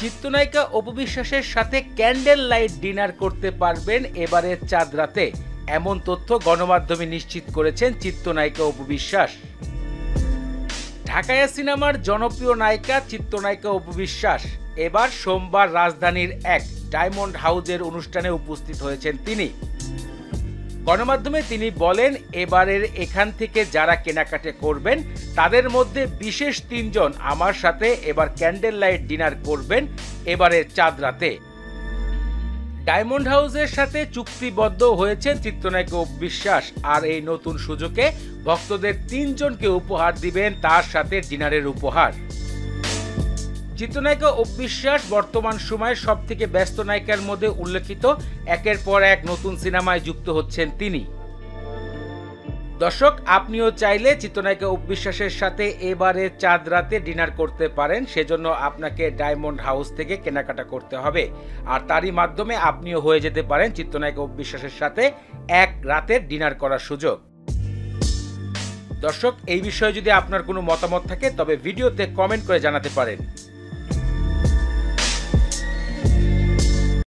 চিত্রনায়িকা অপু বিশ্বাসের সাথে ক্যান্ডেল লাইট ডিনার করতে পারবেন এবারের চাঁদ রাতে, এমন তথ্য গণমাধ্যমে নিশ্চিত করেছেন চিত্রনায়িকা অপু বিশ্বাস। ঢাকায়া সিনেমার জনপ্রিয় নায়িকা চিত্রনায়িকা অপু বিশ্বাস এবার সোমবার রাজধানীর এক ডায়মন্ড হাউসের অনুষ্ঠানে উপস্থিত হয়েছেন তিনি। গণমাধ্যমে তিনি বলেন, এবারের এখান থেকে যারা কেনাকাটা করবেন তাদের মধ্যে বিশেষ 3 জন আমার সাথে এবার ক্যান্ডেল লাইট ডিনার করবেন এবারের চাঁদ রাতে। ডায়মন্ড হাউসের সাথে চুক্তিবদ্ধ হয়েছেন চিত্রনায়িকা অপু বিশ্বাস, আর এই নতুন সুযোগে ভক্তদের 3 জনকে উপহার দিবেন তার সাথে ডিনারের উপহার। চিত্রনায়িকা অপু বিশ্বাস বর্তমান সময়ের সবথেকে ব্যস্ত নায়িকার মধ্যে উল্লেখিত। একের পর এক নতুন সিনেমায় যুক্ত হচ্ছেন তিনি। দর্শক, আপনিও চাইলে চিত্রনায়িকা অপু বিশ্বাসের সাথে এবারে চাঁদ রাতে ডিনার করতে পারেন। সেজন্য আপনাকে ডায়মন্ড হাউস থেকে কেনাকাটা করতে হবে, আর তারই মাধ্যমে আপনিও হয়ে যেতে পারেন চিত্রনায়িকা অপু বিশ্বাসের সাথে এক রাতের ডিনার করার সুযোগ। দর্শক, এই বিষয়ে যদি আপনার কোনো মতামত থাকে তবে ভিডিওতে কমেন্ট করে জানাতে পারেন।